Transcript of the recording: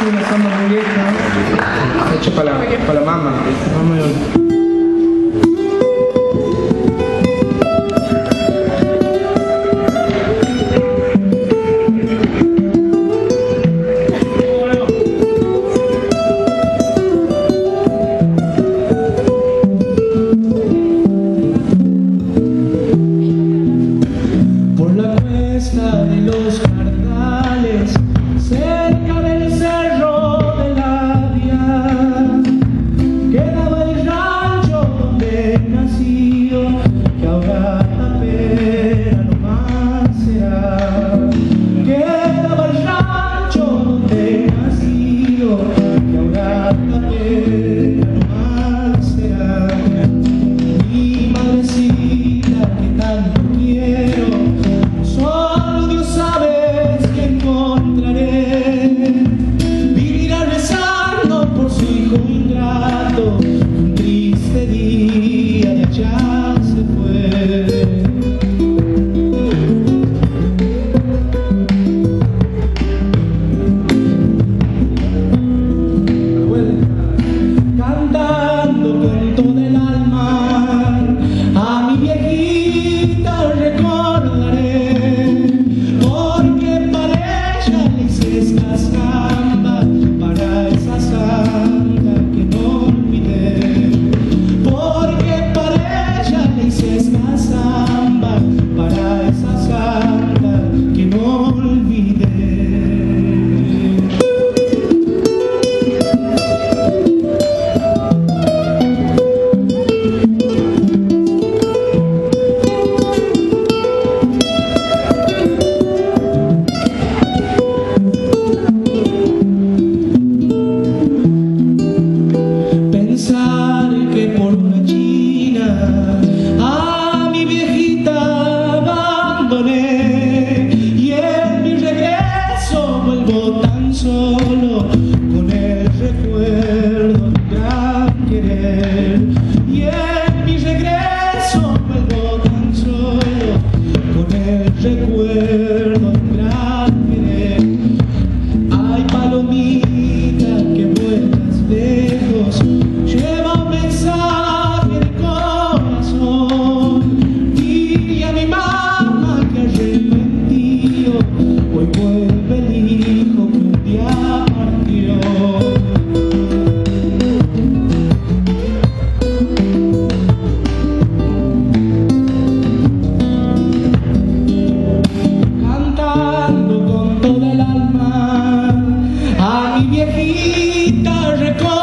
una samba muy vieja, hecho para la mamá. Por la cuesta de los Cardales, cerca del cerro de la Vía, quedaba el rancho donde nací, que ahora tapera nomás será. Quedaba el rancho donde nací, que ahora tapera nomás será. Mi madrecita que tanto quiero, solo Dios sabe que encontraré. Vivirá rezando por su hijo ingrato, un triste día de allá se fue. Cantando con todo el alma, a mi viejita recordaré, porque para ella le hice esta samba, para esa santa que no olvidé. Porque para ella le hice esta samba, para esa santa que no olvidé. Pensar que por una china a mi viejita abandoné, y en mi regreso vuelvo tan solo con el recuerdo de un gran querer. Y en mi regreso vuelvo tan solo con el recuerdo de un gran querer. Ay, palomita que vuelas lejos, lleva un mensaje en el corazón. Dile a mi mamá que arrepentido, hoy vuelve el hijo que un día partió. Cantando con toda el alma, a mi viejita recuerdo.